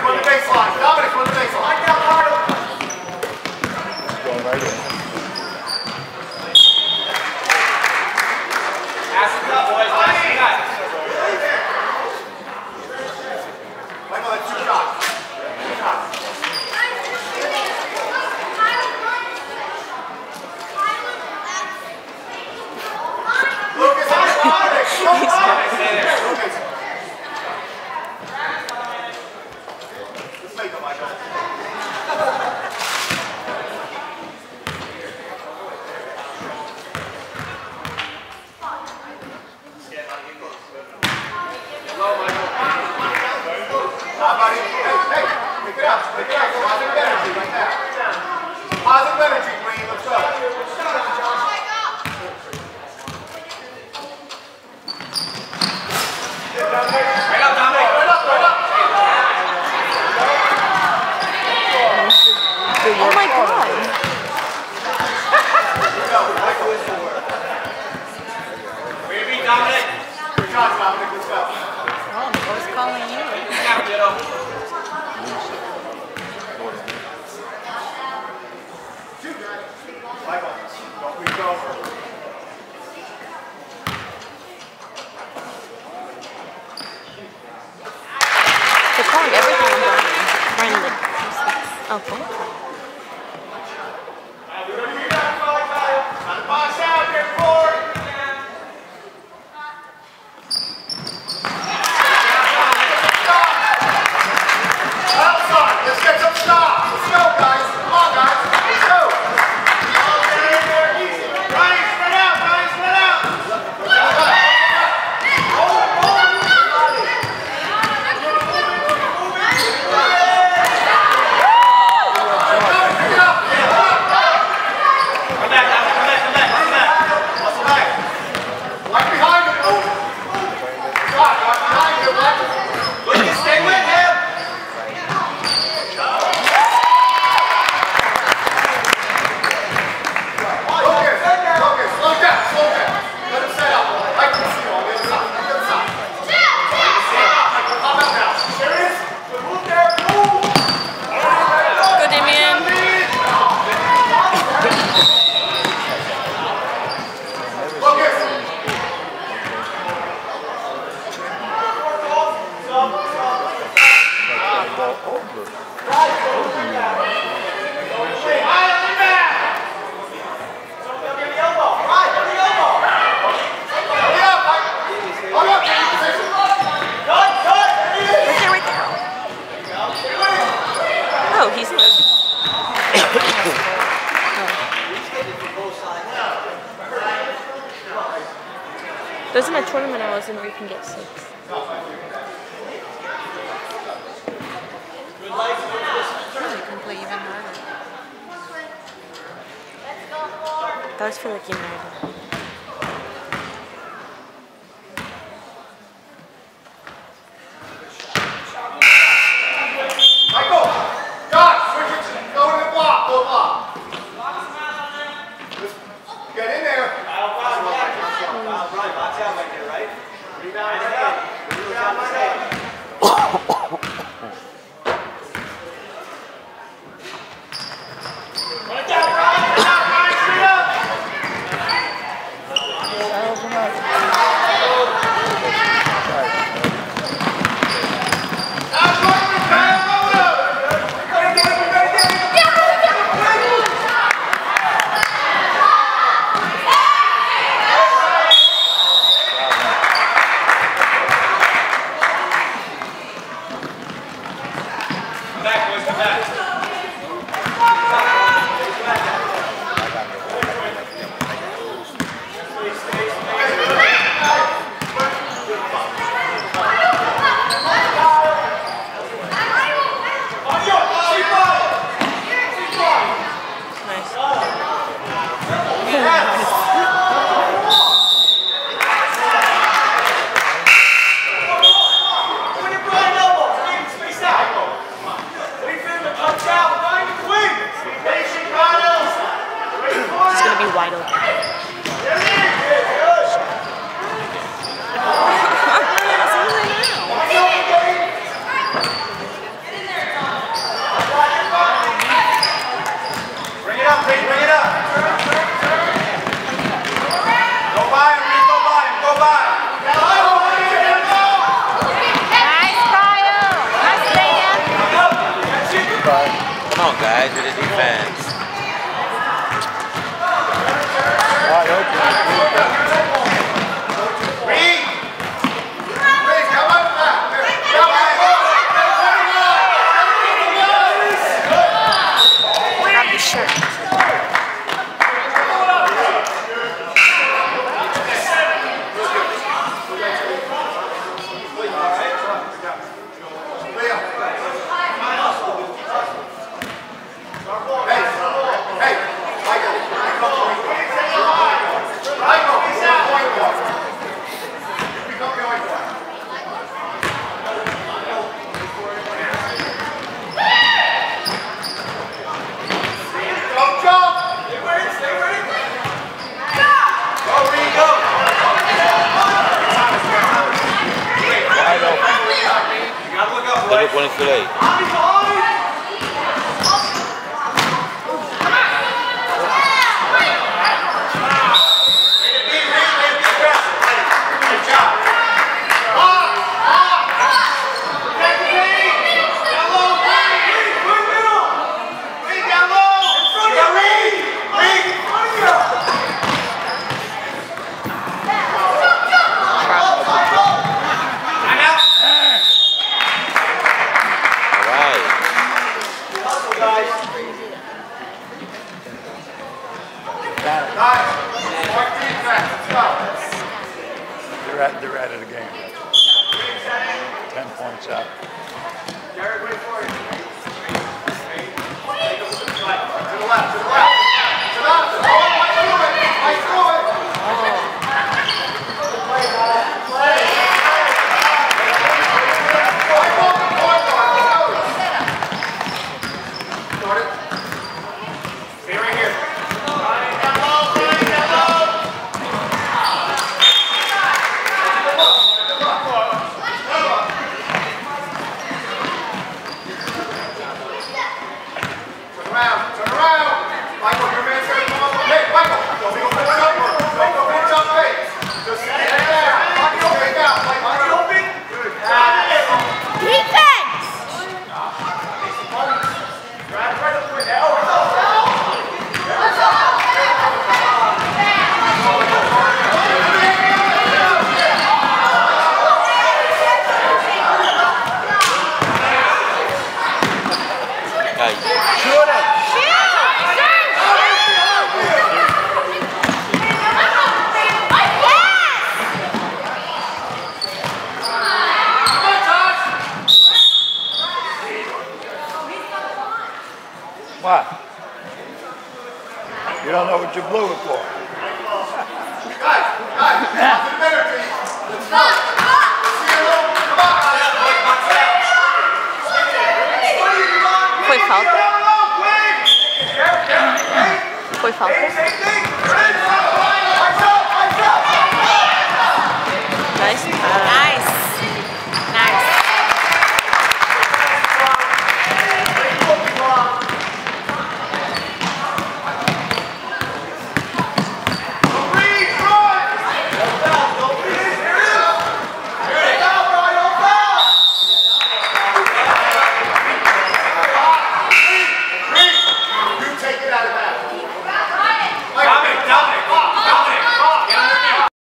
run the baseline. Dominic, run the baseline. Going right in. Pass it up, boys. Pass it up. Michael, that's 2 shots. 2 shots. Lucas, Dominic. Stay there. Lucas. Just make them, Michael. Positive energy, Green. Let's go. Right up, Dominic. up, right up. Oh my God. Way to be, Dominic. Good job, Dominic. Let's go. Oh, I was calling you. Snap, kiddo. Michael, don't reach over. They're calling everything on Brian. Okay. Box out, get forward. Outside, let's get some stops. Let's go, guys. Come on, guys. Let's go. Ryan, spread out, Ryan, spread out. Oh, he's There's in a tournament I was in where you can get 6. You can play even harder. That was for like United. Defense. Wide open. Reed! Reed, come up now. Grab the shirt. Look when it's too late. They're out of the game. 10 points out. Jared, wait for it. To the left, to the left. To the left. Right through it. Start it. Stay right here. Turn around. Michael, your man's going to come up. Hey, Michael, don't be open jumper. Don't go big jump fake. Just stand there. Michael, take out. Michael, open. Good. Defense! Grab right up with that. Shoot it! What? You don't know what you blew it for. Guys, positive energy. Let's go. Let's see a little. Come on. Foi falta? Foi falta?